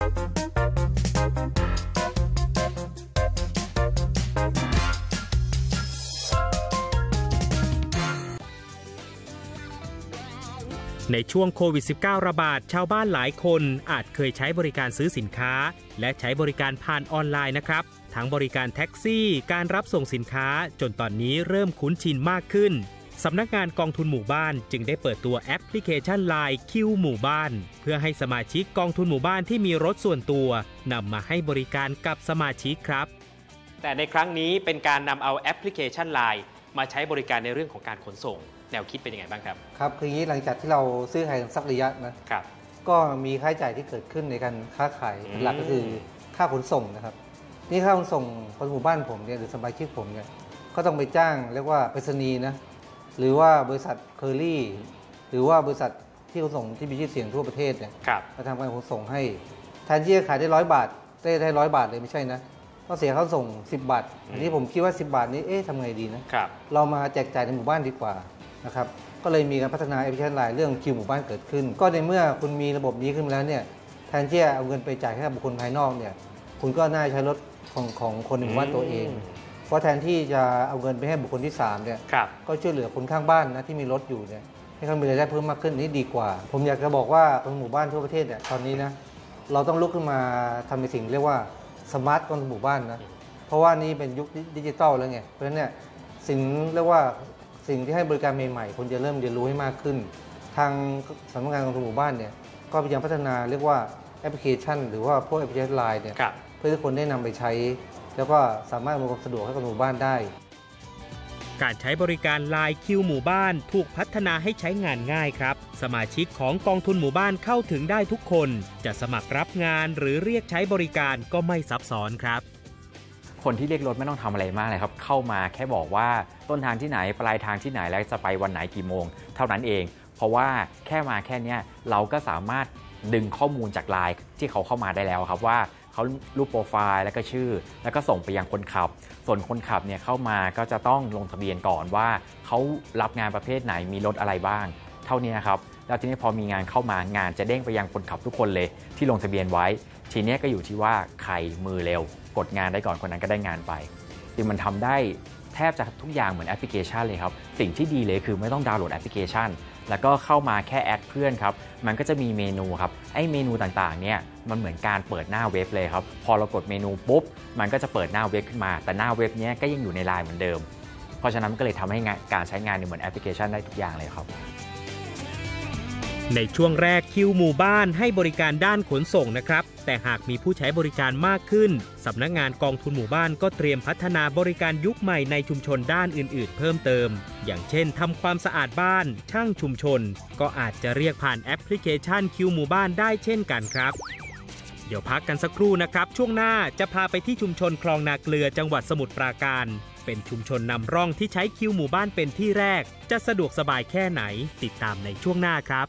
ในช่วงโควิด -19 ระบาดชาวบ้านหลายคนอาจเคยใช้บริการซื้อสินค้าและใช้บริการผ่านออนไลน์นะครับทั้งบริการแท็กซี่การรับส่งสินค้าจนตอนนี้เริ่มคุ้นชินมากขึ้นสำนักงานกองทุนหมู่บ้านจึงได้เปิดตัวแอปพลิเคชัน LINE คิวหมู่บ้านเพื่อให้สมาชิกกองทุนหมู่บ้านที่มีรถส่วนตัวนำมาให้บริการกับสมาชิกครับแต่ในครั้งนี้เป็นการนำเอาแอปพลิเคชัน LINE มาใช้บริการในเรื่องของการขนส่งแนวคิดเป็นยังไงบ้างครับครับคืออย่างนี้หลังจากที่เราซื้อขายสักระยะนะครับก็มีค่าใช้จ่ายที่เกิดขึ้นในการค้าขายหลักก็คือค่าขนส่งนะครับนี่ค่าขนส่งคนหมู่บ้านผมเนี่ยหรือสมาชิกผมเนี่ยก็ต้องไปจ้างเรียกว่าไปรษณีย์นะหรือว่าบริษัทเคอรี่หรือว่าบริษัทที่ขนส่งที่มีชื่อเสียงทั่วประเทศเนี่ยมาทำการขนส่งให้แทนที่จะขายได้100 บาทได้100 บาทเลยไม่ใช่นะก็เสียค่าส่ง10 บาทอันนี้ผมคิดว่า10 บาทนี้ทำไงดีนะเรามาแจกจ่ายในหมู่บ้านดีกว่านะครับก็เลยมีการพัฒนาแอปพลิเคชัน LINE เรื่องคิวหมู่บ้านเกิดขึ้นก็ในเมื่อคุณมีระบบนี้ขึ้นมาแล้วเนี่ยแทนที่จะเอาเงินไปจ่ายให้บุคคลภายนอกเนี่ยคุณก็น่าใช้รถของคนในหมู่บ้านตัวเองเพราะแทนที่จะเอาเงินไปให้บุคคลที่3เนี่ยก็ช่วยเหลือคนข้างบ้านนะที่มีรถอยู่เนี่ยให้เขามีรายได้เพิ่มมากขึ้นนี่ดีกว่าผมอยากจะบอกว่าคนหมู่บ้านทั่วประเทศเนี่ยตอนนี้นะเราต้องลุกขึ้นมาทำในสิ่งเรียกว่าสมาร์ทคนหมู่บ้านนะเพราะว่านี่เป็นยุคดิจิตอลแล้วไงเพราะฉะนั้นเนี่ยสิ่งเรียกว่าสิ่งที่ให้บริการใหม่ๆคนจะเริ่มเรียนรู้ให้มากขึ้นทางสำนักงานกองทุนหมู่บ้านเนี่ยก็พยายามพัฒนาเรียกว่าแอปพลิเคชันหรือว่าพวกแอปพลิเคชัน LINE เนี่ยเพื่อให้คนได้นำไปใช้แล้วก็สามารถอำนวยความสะดวกให้กับหมู่บ้านได้การใช้บริการ LINE คิวหมู่บ้านถูกพัฒนาให้ใช้งานง่ายครับสมาชิกของกองทุนหมู่บ้านเข้าถึงได้ทุกคนจะสมัครรับงานหรือเรียกใช้บริการก็ไม่ซับซ้อนครับคนที่เรียกรถไม่ต้องทำอะไรมากเลยครับเข้ามาแค่บอกว่าต้นทางที่ไหนปลายทางที่ไหนแล้วจะไปวันไหนกี่โมงเท่านั้นเองเพราะว่าแค่มาแค่นี้เราก็สามารถดึงข้อมูลจาก LINE ที่เขาเข้ามาได้แล้วครับว่าเขารูปโปรไฟล์แล้วก็ชื่อแล้วก็ส่งไปยังคนขับส่วนคนขับเนี่ยเข้ามาก็จะต้องลงทะเบียนก่อนว่าเขารับงานประเภทไหนมีรถอะไรบ้างเท่านี้ครับแล้วทีนี้พอมีงานเข้ามางานจะเด้งไปยังคนขับทุกคนเลยที่ลงทะเบียนไว้ทีนี้ก็อยู่ที่ว่าใครมือเร็วกดงานได้ก่อนคนนั้นก็ได้งานไปคือมันทำได้แทบจะทุกอย่างเหมือนแอปพลิเคชันเลยครับสิ่งที่ดีเลยคือไม่ต้องดาวน์โหลดแอปพลิเคชันแล้วก็เข้ามาแค่แอดเพื่อนครับมันก็จะมีเมนูครับไอ้เมนูต่างๆเนี่ยมันเหมือนการเปิดหน้าเว็บเลยครับพอเรากดเมนูปุ๊บมันก็จะเปิดหน้าเว็บขึ้นมาแต่หน้าเว็บนี้ก็ยังอยู่ใน LINE เหมือนเดิมเพราะฉะนั้นก็เลยทำให้การใช้งานเหมือนแอปพลิเคชันได้ทุกอย่างเลยครับในช่วงแรกคิวหมู่บ้านให้บริการด้านขนส่งนะครับแต่หากมีผู้ใช้บริการมากขึ้นสำนักงานกองทุนหมู่บ้านก็เตรียมพัฒนาบริการยุคใหม่ในชุมชนด้านอื่นๆเพิ่มเติมอย่างเช่นทำความสะอาดบ้านช่างชุมชนก็อาจจะเรียกผ่านแอปพลิเคชันคิวหมู่บ้านได้เช่นกันครับเดี๋ยวพักกันสักครู่นะครับช่วงหน้าจะพาไปที่ชุมชนคลองนาเกลือจังหวัดสมุทรปราการเป็นชุมชนนำร่องที่ใช้คิวหมู่บ้านเป็นที่แรกจะสะดวกสบายแค่ไหนติดตามในช่วงหน้าครับ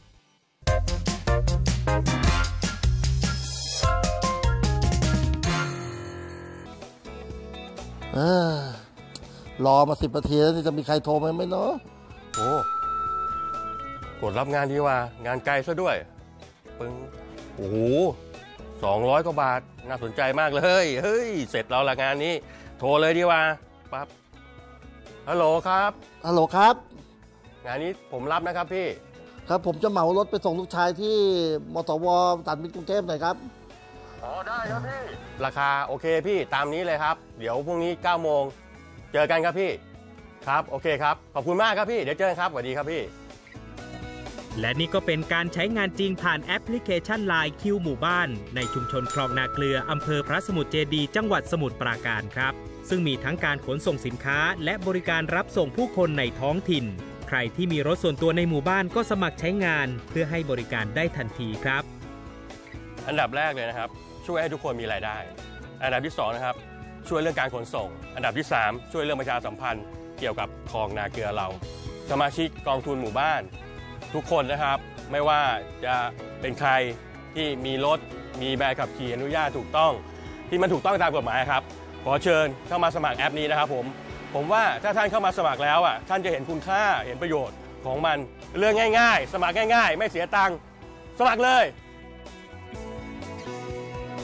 รอมา10 นาทีแล้วนี่จะมีใครโทรมาไหมเนาะโอ้กดรับงานดีว่างานไกลซะด้วยปึ้งโอ้โห200 กว่าบาทน่าสนใจมากเลยเฮ้ยเสร็จแล้วละงานนี้โทรเลยดีว่าปั๊บฮัลโหลครับฮัลโหลครับงานนี้ผมรับนะครับพี่ครับผมจะเหมารถไปส่งลูกชายที่มสวตัดมิตรกรุงเทพหน่อยครับอ๋อได้ครับพี่ราคาโอเคพี่ตามนี้เลยครับเดี๋ยวพรุ่งนี้ 9 โมงเจอกันครับพี่ครับโอเคครับขอบคุณมากครับพี่เดี๋ยวเจอกันครับสวัสดีครับพี่และนี่ก็เป็นการใช้งานจริงผ่านแอปพลิเคชัน LINE คิวหมู่บ้านในชุมชนคลองนาเกลืออำเภอพระสมุทรเจดีย์จังหวัดสมุทรปราการครับซึ่งมีทั้งการขนส่งสินค้าและบริการรับส่งผู้คนในท้องถิ่นใครที่มีรถส่วนตัวในหมู่บ้านก็สมัครใช้งานเพื่อให้บริการได้ทันทีครับอันดับแรกเลยนะครับช่วยให้ทุกคนมีรายได้อันดับที่2นะครับช่วยเรื่องการขนส่งอันดับที่3ช่วยเรื่องประชาสัมพันธ์เกี่ยวกับคลองนาเกลือเราสมาชิกกองทุนหมู่บ้านทุกคนนะครับไม่ว่าจะเป็นใครที่มีรถมีใบขับขี่อนุญาตถูกต้องที่มันถูกต้องตามกฎหมายครับขอเชิญเข้ามาสมัครแอปนี้นะครับผมว่าถ้าท่านเข้ามาสมัครแล้วท่านจะเห็นคุณค่าเห็นประโยชน์ของมันเรื่องง่ายๆสมัครง่ายๆไม่เสียตังค์สมัครเลย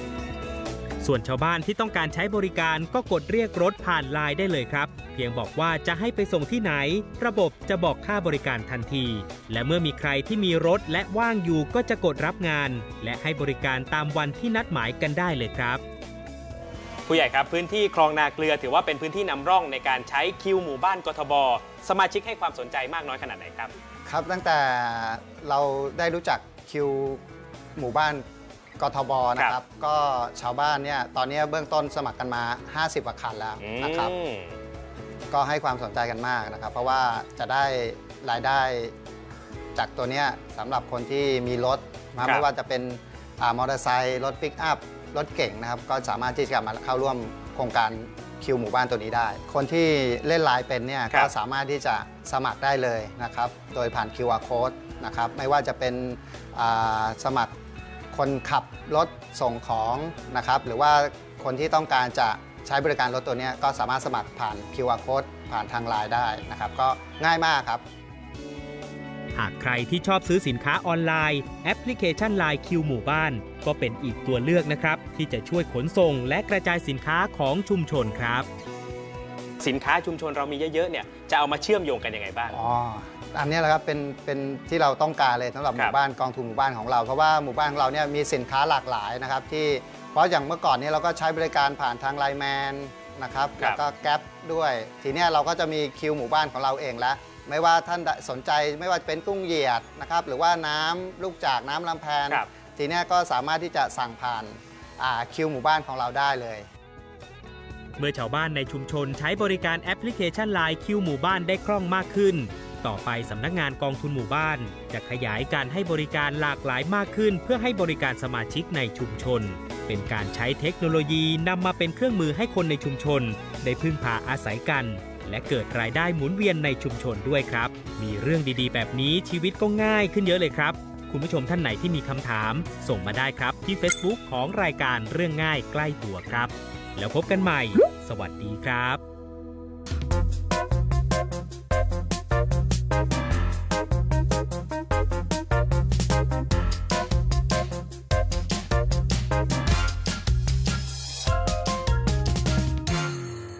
ส่วนชาวบ้านที่ต้องการใช้บริการก็กดเรียกรถผ่านไลน์ได้เลยครับเพียงบอกว่าจะให้ไปส่งที่ไหนระบบจะบอกค่าบริการทันทีและเมื่อมีใครที่มีรถและว่างอยู่ก็จะกดรับงานและให้บริการตามวันที่นัดหมายกันได้เลยครับผู้ใหญ่ครับพื้นที่คลองนาเกลือถือว่าเป็นพื้นที่นำร่องในการใช้คิวหมู่บ้านกทบสมาชิกให้ความสนใจมากน้อยขนาดไหนครับครับตั้งแต่เราได้รู้จักคิวหมู่บ้านกทบนะครับก็ชาวบ้านเนี่ยตอนนี้เบื้องต้นสมัครกันมา50กว่าคันแล้วนะครับก็ให้ความสนใจกันมากนะครับเพราะว่าจะได้รายได้จากตัวนี้สำหรับคนที่มีรถไม่ว่าจะเป็นมอเตอร์ไซค์รถปิกอัพรถเก่งนะครับก็สามารถที่จะมาเข้าร่วมโครงการคิวหมู่บ้านตัวนี้ได้คนที่เล่นไลน์เป็นเนี่ยก็สามารถที่จะสมัครได้เลยนะครับโดยผ่าน QR Code นะครับไม่ว่าจะเป็นสมัครคนขับรถส่งของนะครับหรือว่าคนที่ต้องการจะใช้บริการรถตัวนี้ก็สามารถสมัครผ่าน QR Code ผ่านทางไลน์ได้นะครับก็ง่ายมากครับหากใครที่ชอบซื้อสินค้าออนไลน์แอปพลิเคชัน LINE คิวหมู่บ้านก็เป็นอีกตัวเลือกนะครับที่จะช่วยขนส่งและกระจายสินค้าของชุมชนครับสินค้าชุมชนเรามีเยอะๆเนี่ยจะเอามาเชื่อมโยงกันยังไงบ้างอันนี้แหละครับเป็นที่เราต้องการเลยสำหรับหมู่บ้านกองทุนหมู่บ้านของเราเพราะว่าหมู่บ้านของเราเนี่ยมีสินค้าหลากหลายนะครับที่เพราะอย่างเมื่อก่อนนี้เราก็ใช้บริการผ่านทางไลน์แมนนะครับแล้วก็แก๊ปด้วยทีนี้เราก็จะมีคิวหมู่บ้านของเราเองแล้วไม่ว่าท่านสนใจไม่ว่าเป็นกุ้งเหยียดนะครับหรือว่าน้ำลูกจากน้ำลำแพนทีนี้ก็สามารถที่จะสั่งผ่านคิวหมู่บ้านของเราได้เลยเมื่อชาวบ้านในชุมชนใช้บริการแอปพลิเคชัน LINE คิวหมู่บ้านได้คล่องมากขึ้นต่อไปสำนักงานกองทุนหมู่บ้านจะขยายการให้บริการหลากหลายมากขึ้นเพื่อให้บริการสมาชิกในชุมชนเป็นการใช้เทคโนโลยีนำมาเป็นเครื่องมือให้คนในชุมชนได้พึ่งพาอาศัยกันและเกิดรายได้หมุนเวียนในชุมชนด้วยครับมีเรื่องดีๆแบบนี้ชีวิตก็ง่ายขึ้นเยอะเลยครับคุณผู้ชมท่านไหนที่มีคำถามส่งมาได้ครับที่ Facebook ของรายการเรื่องง่ายใกล้ตัวครับแล้วพบกันใหม่สวัสดีครับ